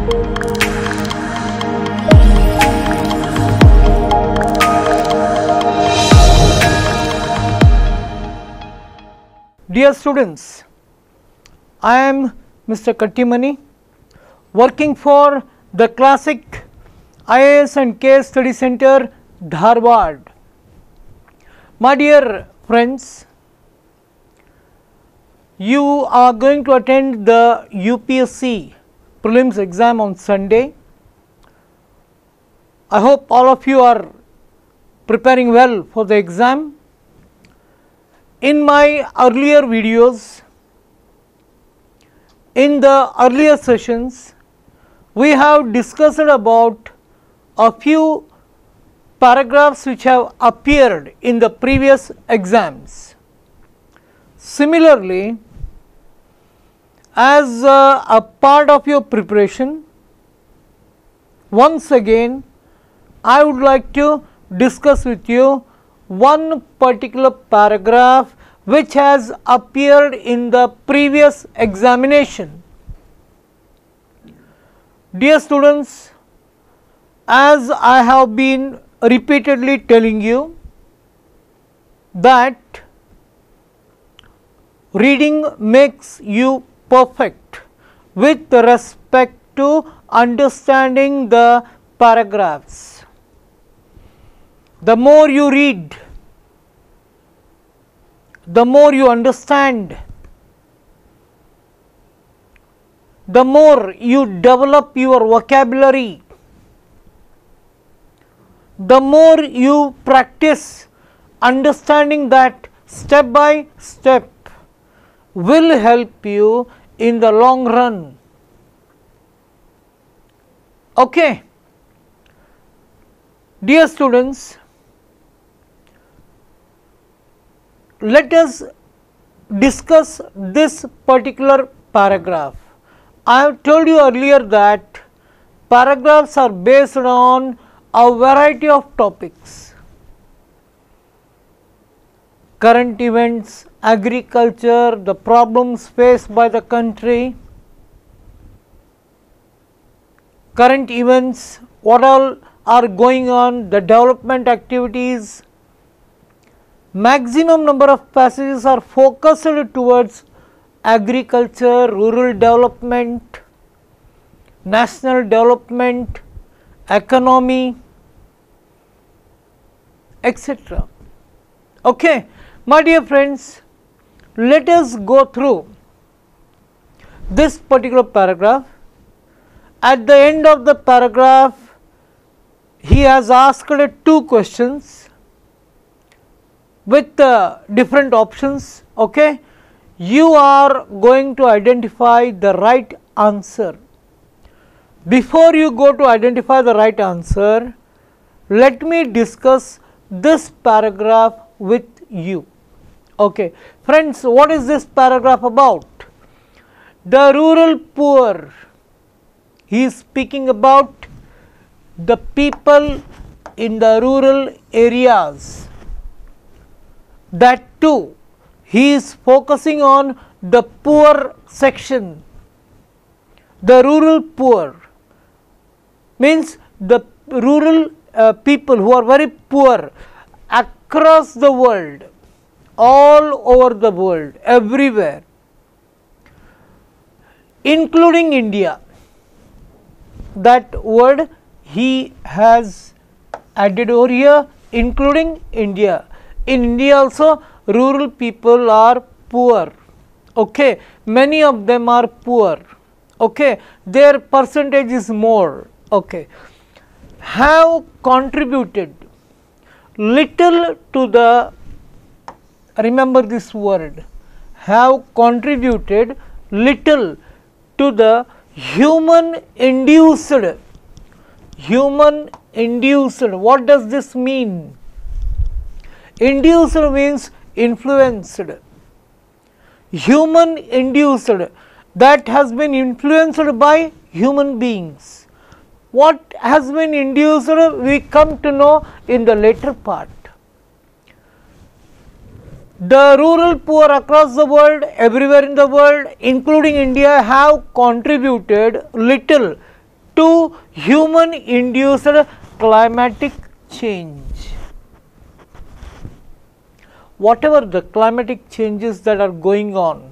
Dear students, I am Mr. Kattimani, working for the Classic IAS and KS Study Center, Dharwad. My dear friends, you are going to attend the UPSC prelims exam on Sunday. I hope all of you are preparing well for the exam. In my earlier videos, in the earlier sessions, we have discussed about a few paragraphs which have appeared in the previous exams. Similarly, as a part of your preparation, once again I would like to discuss with you one particular paragraph which has appeared in the previous examination. Dear students, as I have been repeatedly telling you that reading makes you perfect with respect to understanding the paragraphs. The more you read, the more you understand, the more you develop your vocabulary, the more you practice understanding that step by step will help you in the long run. Okay. Dear students, let us discuss this particular paragraph. I have told you earlier that paragraphs are based on a variety of topics: current events, agriculture, the problems faced by the country, current events, what all are going on, the development activities. Maximum number of passages are focused towards agriculture, rural development, national development, economy, etc. Okay, my dear friends, let us go through this particular paragraph. At the end of the paragraph, he has asked two questions with different options. Okay, you are going to identify the right answer. Before you go to identify the right answer, let me discuss this paragraph with you. Okay, friends, what is this paragraph about? The rural poor. He is speaking about the people in the rural areas. That too, he is focusing on the poor section. The rural poor means the rural people who are very poor across the world, all over the world, everywhere, including India. That word he has added over here, including India. In India also rural people are poor. Okay, many of them are poor. Okay, their percentage is more. Okay, have contributed little to the, remember this word, have contributed little to the human induced. Human induced, what does this mean? Induced means influenced. Human induced, that has been influenced by human beings. What has been induced we come to know in the later part. The rural poor across the world, everywhere in the world, including India, have contributed little to human induced climatic change. Whatever the climatic changes that are going on,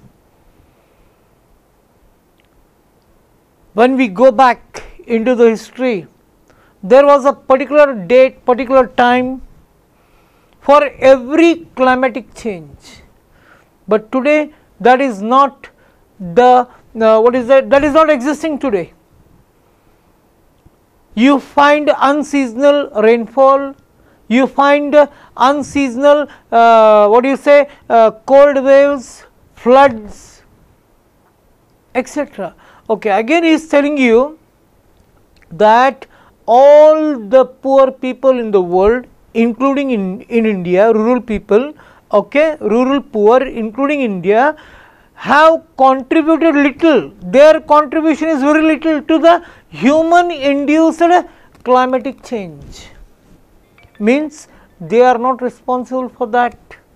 when we go back into the history, there was a particular date, particular time for every climatic change, but today that is not the what is that is not existing today. You find unseasonal rainfall, you find unseasonal cold waves, floods, etc. Okay, again he is telling you that all the poor people in the world, including in India, rural people, okay, rural poor including India, have contributed little. Their contribution is very little to the human induced climatic change. Means they are not responsible for that.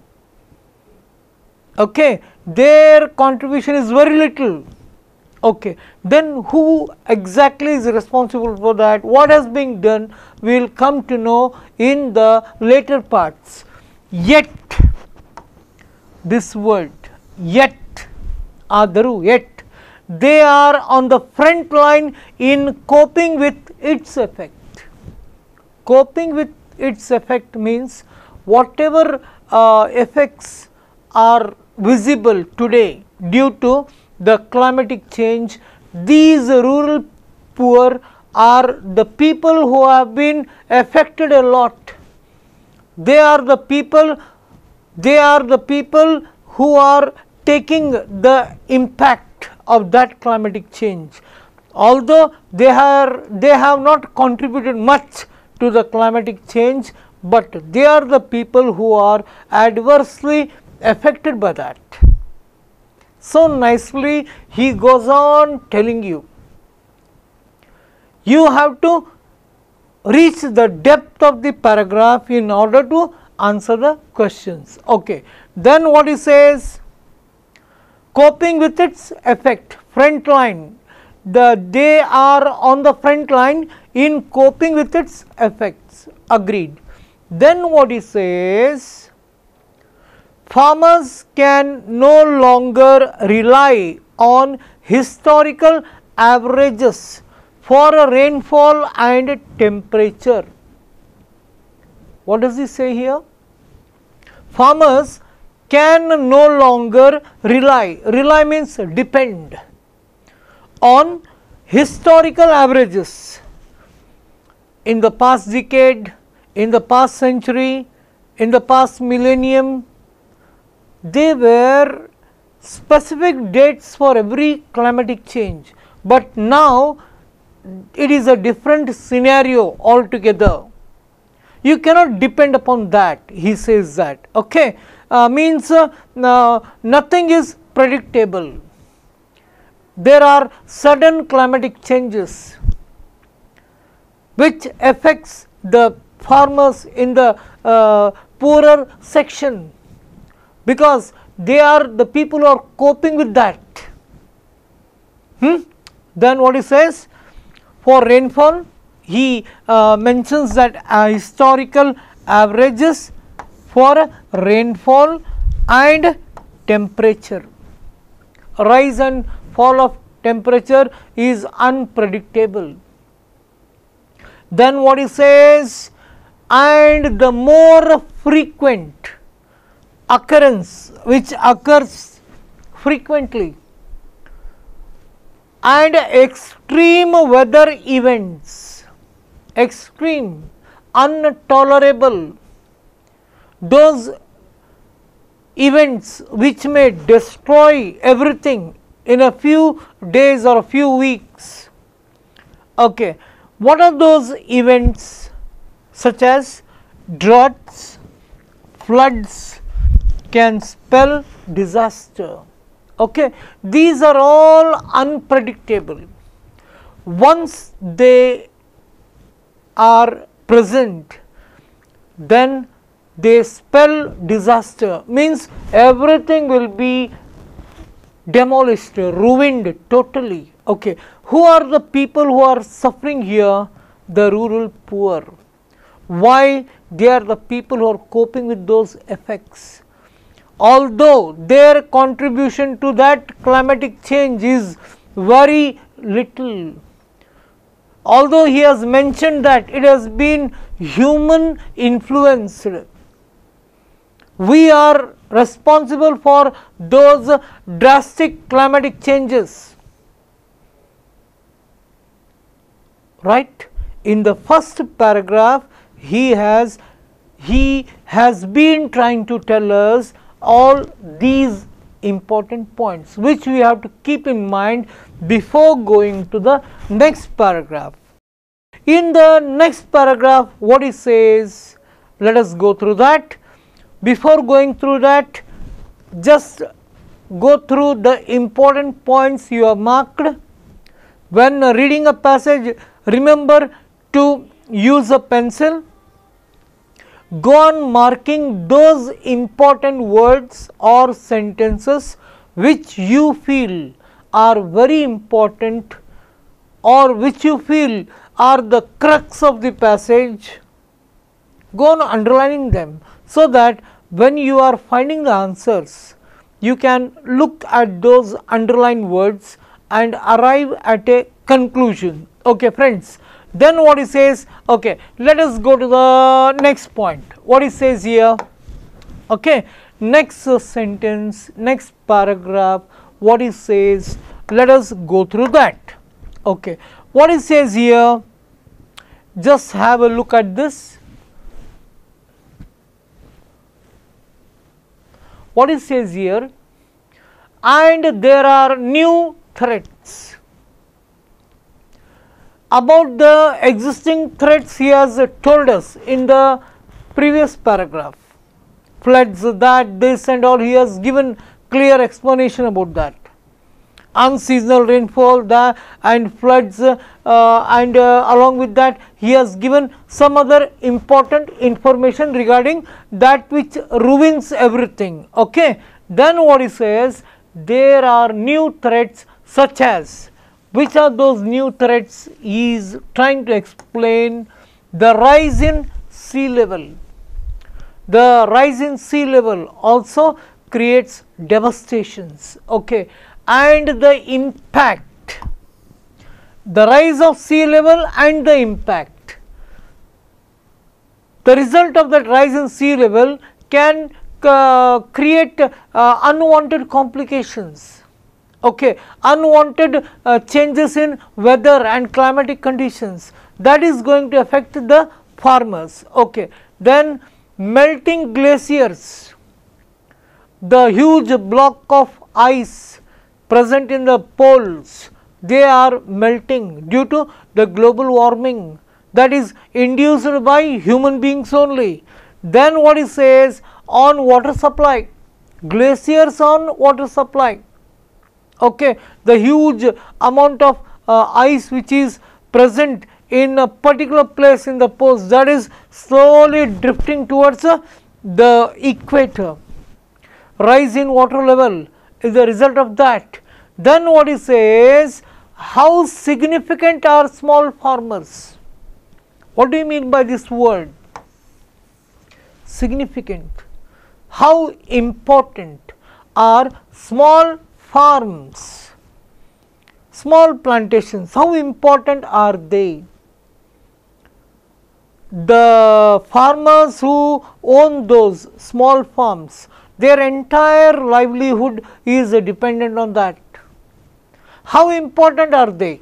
Okay, their contribution is very little. Okay, then who exactly is responsible for that? What has been done? We will come to know in the later parts. Yet, this world, yet, Adaru, yet, they are on the front line in coping with its effect. Coping with its effect means whatever effects are visible today due to the climatic change, these rural poor are the people who have been affected a lot. They are the people who are taking the impact of that climatic change. Although they have not contributed much to the climatic change, but they are the people who are adversely affected by that. So nicely he goes on telling you, you have to reach the depth of the paragraph in order to answer the questions. Okay. Then what he says, coping with its effect, front line, they are on the front line in coping with its effects, agreed. Then what he says, farmers can no longer rely on historical averages for rainfall and temperature. What does he say here? Farmers can no longer rely means depend on historical averages. In the past decade, in the past century, in the past millennium, they were specific dates for every climatic change, but now it is a different scenario altogether. You cannot depend upon that, he says that. Okay, means nothing is predictable. There are sudden climatic changes which affects the farmers in the poorer section, because they are the people who are coping with that. Then what he says, for rainfall he mentions that historical averages for rainfall and temperature. Rise and fall of temperature is unpredictable. Then what he says, and the more frequent occurrence which occurs frequently and extreme weather events, extreme, intolerable, those events which may destroy everything in a few days or a few weeks. Okay. What are those events? Such as droughts, floods can spell disaster. Okay. These are all unpredictable. Once they are present, then they spell disaster, means everything will be demolished, ruined totally. Okay, who are the people who are suffering here? The rural poor. Why? They are the people who are coping with those effects. Although their contribution to that climatic change is very little, although he has mentioned that it has been human influenced, we are responsible for those drastic climatic changes, right. In the first paragraph he has been trying to tell us all these important points which we have to keep in mind before going to the next paragraph. In the next paragraph what he says, let us go through that. Before going through that, just go through the important points you have marked. When reading a passage, remember to use a pencil. Go on marking those important words or sentences which you feel are very important or which you feel are the crux of the passage. Go on underlining them, so that when you are finding the answers, you can look at those underlined words and arrive at a conclusion. Okay, friends. Then what he says, okay, let us go to the next point. What he says here, okay, next sentence, next paragraph, what he says, let us go through that. Okay, what he says here, just have a look at this. What it says here, and there are new threats. About the existing threats he has told us in the previous paragraph, floods, that, this and all, he has given clear explanation about that. Unseasonal rainfall, that and floods, and along with that he has given some other important information regarding that which ruins everything. Okay. Then what he says, there are new threats such as, which are those new threats? He is trying to explain the rise in sea level. The rise in sea level also creates devastations. Okay. And the impact, the rise of sea level and the impact. The result of that rise in sea level can create unwanted complications, okay, unwanted changes in weather and climatic conditions, that is going to affect the farmers. Okay. Then melting glaciers, the huge block of ice present in the poles, they are melting due to the global warming that is induced by human beings only. Then what he says on water supply, glaciers on water supply, okay, the huge amount of ice which is present in a particular place in the poles, that is slowly drifting towards the equator. Rise in water level is the result of that. Then what he says, how significant are small farmers? What do you mean by this word? Significant. How important are small farms, small plantations, how important are they? The farmers who own those small farms, their entire livelihood is dependent on that. How important are they?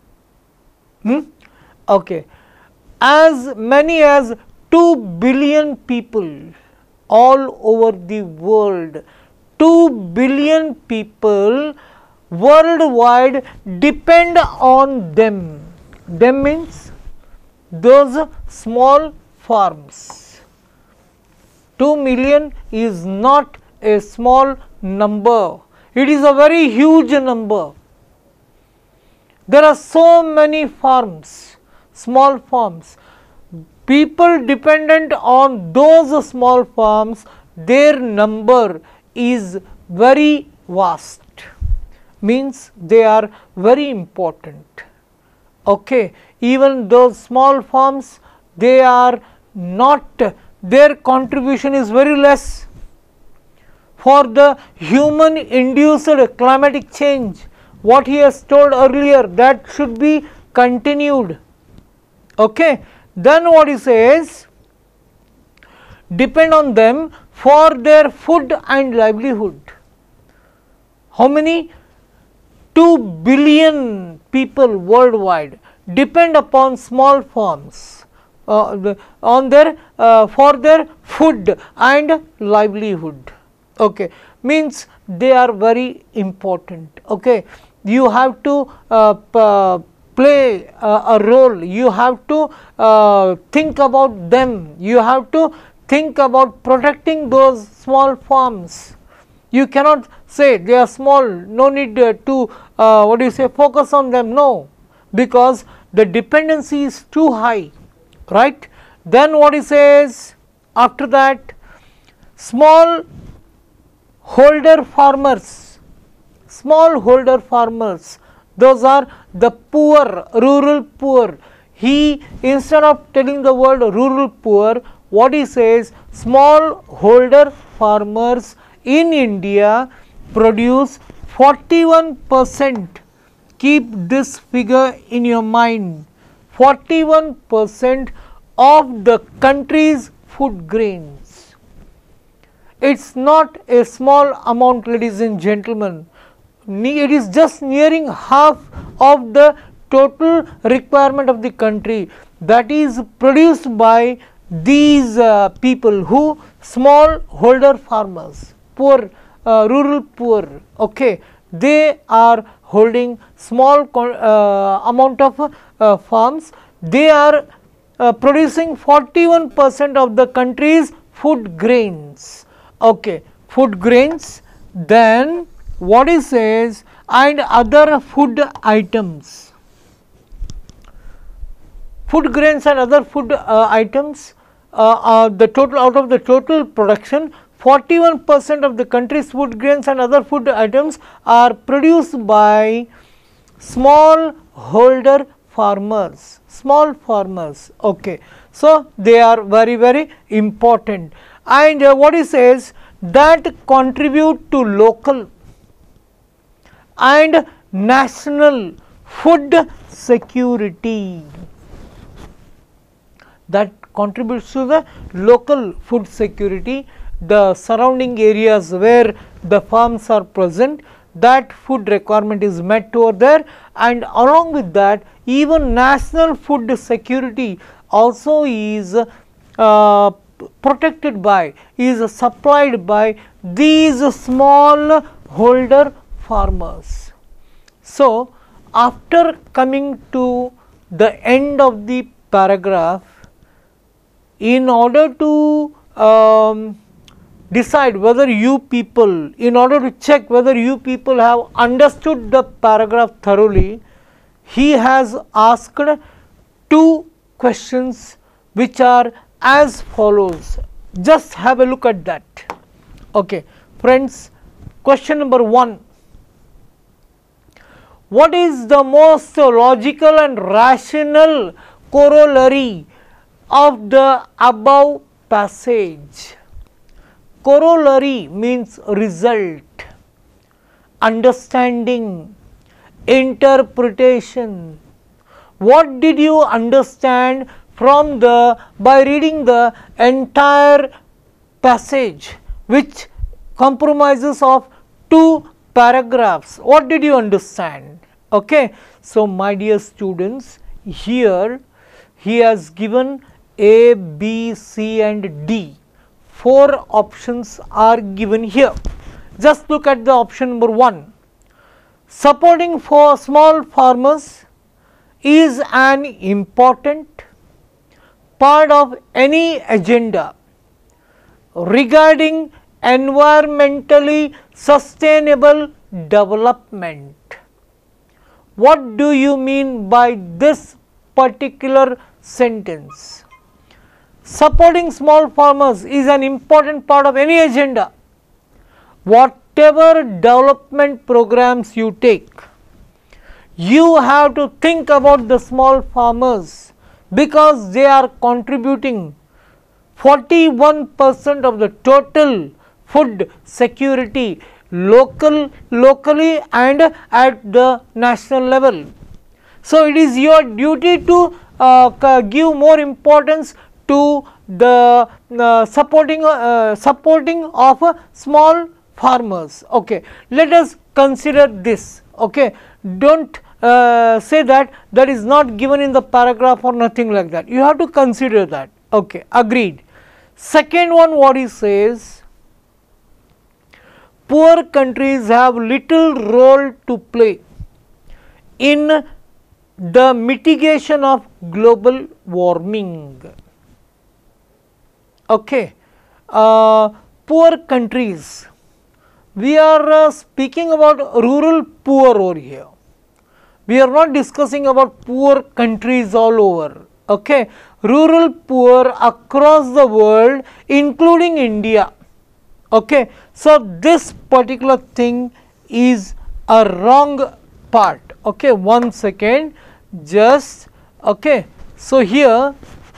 Okay. As many as 2 billion people all over the world, 2 billion people worldwide depend on them. Them means those small farms. 2 million is not a small number, it is a very huge number. There are so many farms, small farms. People dependent on those small farms, their number is very vast, means they are very important. Okay. Even those small farms, they are not, their contribution is very less for the human induced climatic change. What he has told earlier, that should be continued. Okay. Then what he says, depend on them for their food and livelihood. How many? 2 billion people worldwide depend upon small farms on their for their food and livelihood. Okay. Means they are very important. Okay. You have to play a role, you have to think about them, you have to think about protecting those small farms. You cannot say they are small, no need to what do you say, focus on them, no, because the dependency is too high, right. Then what he says after that, small holder farmers, those are the poor, rural poor. He, instead of telling the word rural poor, what he says, small holder farmers in India produce 41%, keep this figure in your mind, 41% of the country's food grains. It is not a small amount, ladies and gentlemen, it is just nearing half of the total requirement of the country, that is produced by these people who, small holder farmers, poor, rural poor. Okay. They are holding small amount of farms, they are producing 41% of the country's food grains. Okay. Food grains. Then what he says, and other food items, food grains and other food items, the total, out of the total production, 41% of the country's food grains and other food items are produced by small holder farmers, small farmers. Okay. So, they are very, very important, and what he says, that contribute to local and national food security, that contributes to the local food security, the surrounding areas where the farms are present, that food requirement is met over there, and along with that even national food security also is protected by, is supplied by these small holder farmers. So, after coming to the end of the paragraph, in order to decide whether you people, in order to check whether you people have understood the paragraph thoroughly, he has asked 2 questions which are as follows. Just have a look at that. Okay. Friends, question number 1. What is the most logical and rational corollary of the above passage? Corollary means result, understanding, interpretation. What did you understand from the, by reading the entire passage which compromises of 2 paragraphs? What did you understand? Okay. So, my dear students, here he has given A, B, C and D. 4 options are given here. Just look at the option number 1. Supporting for small farmers is an important part of any agenda regarding environmentally sustainable development. What do you mean by this particular sentence? Supporting small farmers is an important part of any agenda. What whatever development programs you take, you have to think about the small farmers, because they are contributing 41% of the total food security locally and at the national level. So, it is your duty to give more importance to the supporting of small farmers. Okay. Let us consider this. Okay. Do not say that is not given in the paragraph or nothing like that. You have to consider that. Okay. Agreed. Second one, what he says, poor countries have little role to play in the mitigation of global warming. Okay. Poor countries, we are speaking about rural poor over here. We are not discussing about poor countries all over. Okay. Rural poor across the world, including India. Okay. So, this particular thing is a wrong part. Okay. One second, just okay. So, here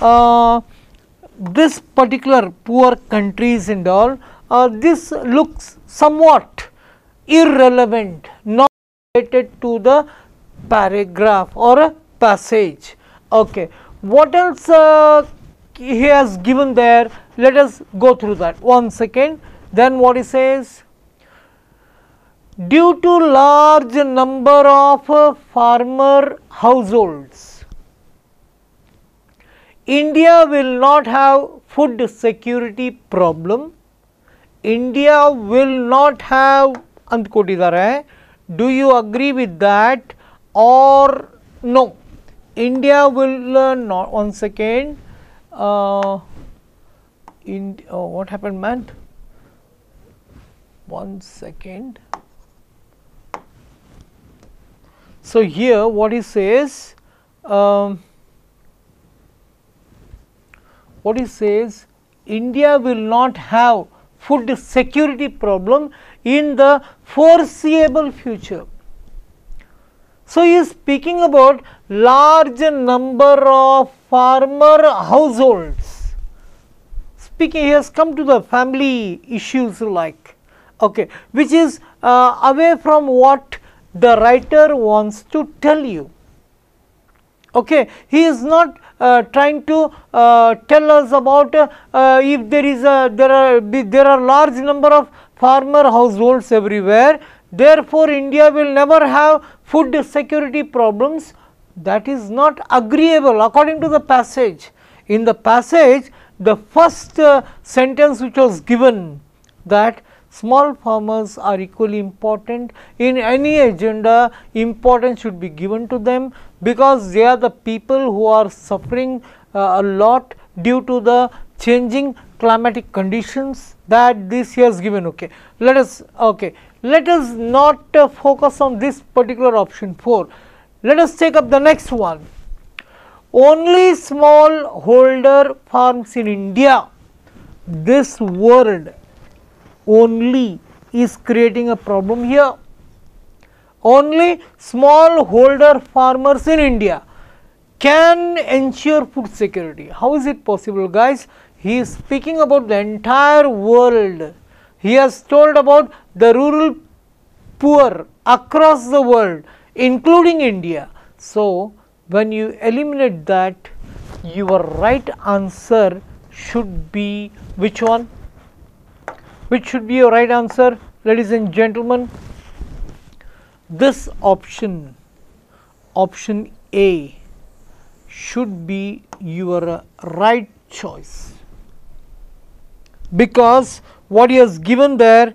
this particular poor countries and all, this looks somewhat irrelevant, not related to the paragraph or a passage. Okay. What else he has given there? Let us go through that. One second. Then what he says? Due to large number of farmer households, India will not have food security problem. India will not have ಅಂದ್ಕೊಟ್ಟಿದ್ದಾರೆ. Do you agree with that or no? India will not. One second. What happened, man? One second. So, here what he says, India will not have food security problem in the foreseeable future. So, he is speaking about large number of farmer households. Speaking, he has come to the family issues like, okay, which is away from what the writer wants to tell you. Okay. He is not trying to tell us about if there are large number of farmer households everywhere, therefore, India will never have food security problems. That is not agreeable according to the passage. In the passage, the first sentence which was given, that small farmers are equally important in any agenda, importance should be given to them, because they are the people who are suffering a lot due to the changing climatic conditions, that this he has given. Okay. Let us not focus on this particular option 4. Let us take up the next one. Only small holder farms in India. This word only is creating a problem here. Only small holder farmers in India can ensure food security. How is it possible, guys? He is speaking about the entire world. He has told about the rural poor across the world, including India. So, when you eliminate that, your right answer should be which one? Which should be your right answer, ladies and gentlemen? This option, option A, should be your right choice, because what he has given there,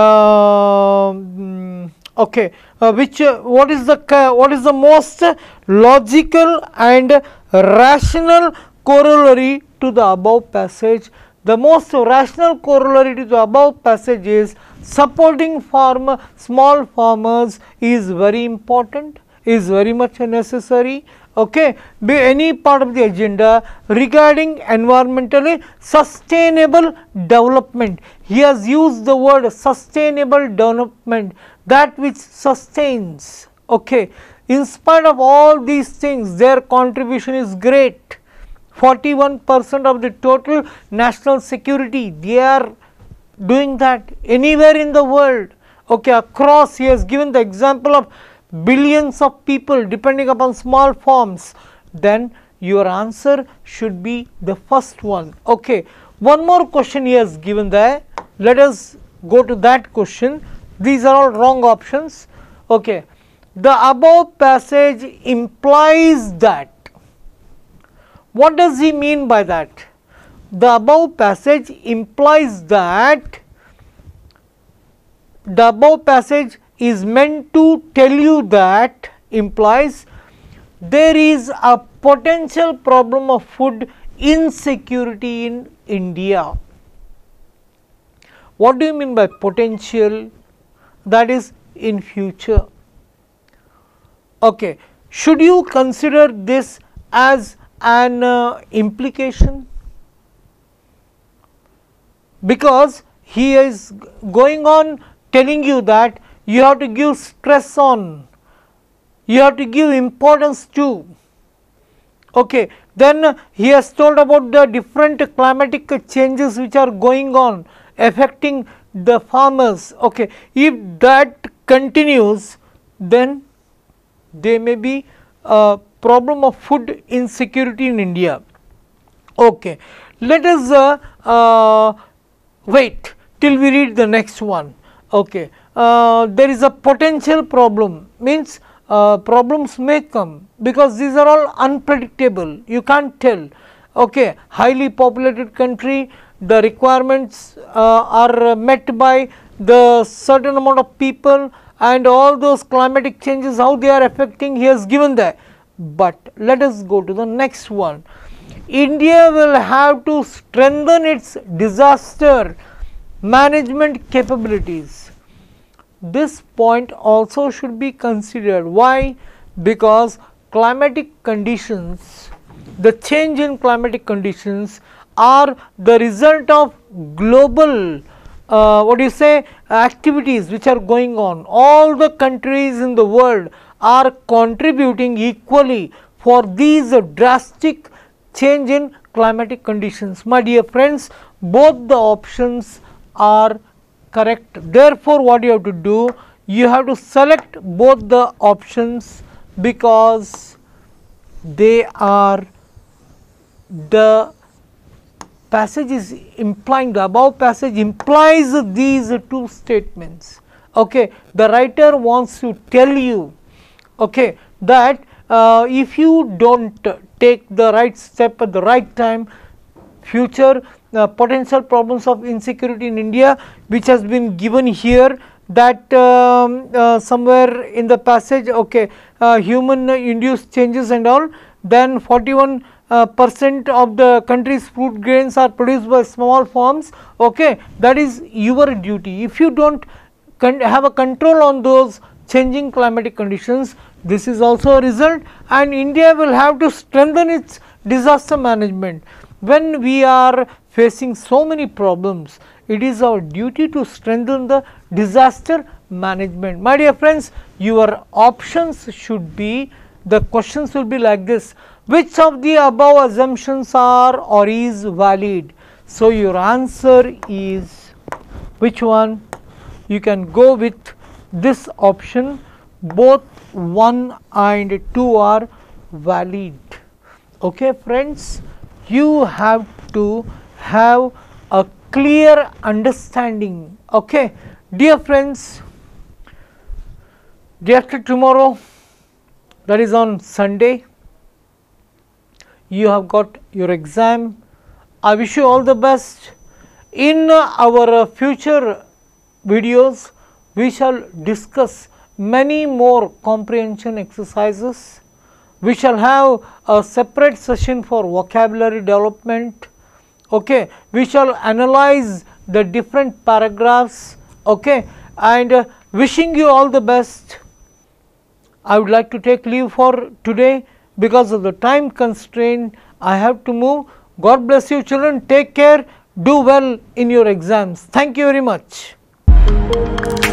okay, what is the most logical and rational corollary to the above passage? The most rational corollary to the above passage is supporting small farmers is very important, is very much necessary. okay, be any part of the agenda regarding environmentally sustainable development. He has used the word sustainable development, that which sustains. Okay. In spite of all these things, their contribution is great. 41% of the total national security, they are doing that anywhere in the world. Okay, across, he has given the example of billions of people depending upon small farms. Then your answer should be the first one. Okay, one more question he has given there. Let us go to that question. These are all wrong options. Okay, the above passage implies that. What does he mean by that? The above passage implies that, the above passage is meant to tell you that, implies there is a potential problem of food insecurity in India. What do you mean by potential? That is in future. Okay. Should you consider this as an implication? Because he is going on telling you that you have to give stress on, you have to give importance to. Okay. Then he has told about the different climatic changes which are going on affecting the farmers. Okay. If that continues, then there may be a problem of food insecurity in India. Okay. Let us wait till we read the next one. Okay. There is a potential problem, means problems may come, because these are all unpredictable, you can't tell. Okay. Highly populated country, the requirements are met by the certain amount of people, and all those climatic changes, how they are affecting, he has given there. But let us go to the next one. India will have to strengthen its disaster management capabilities. This point also should be considered. Why? Because climatic conditions, the change in climatic conditions are the result of global activities which are going on. All the countries in the world are contributing equally for these drastic change in climatic conditions. My dear friends, both the options are correct. Therefore, what you have to do, you have to select both the options, because they are, the passage is implying, the above passage implies these two statements. Okay. The writer wants to tell you, okay, that if you do not take the right step at the right time, future potential problems of insecurity in India, which has been given here, that somewhere in the passage, okay, human induced changes and all, then 41% of the country's food grains are produced by small farms. Okay, that is your duty. If you do not have a control on those changing climatic conditions, this is also a result, and India will have to strengthen its disaster management. When we are facing so many problems, it is our duty to strengthen the disaster management. My dear friends, your options should be, the questions will be like this: which of the above assumptions are or is valid? So, your answer is which one? You can go with this option, both 1 and 2 are valid. Okay, friends, you have to have a clear understanding. Okay, dear friends, day after tomorrow, that is on Sunday, you have got your exam. I wish you all the best. In our future videos, we shall discuss many more comprehension exercises. We shall have a separate session for vocabulary development. Okay. We shall analyze the different paragraphs. Okay. And wishing you all the best. I would like to take leave for today. because of the time constraint I have to move. God bless you children, take care, do well in your exams. Thank you very much.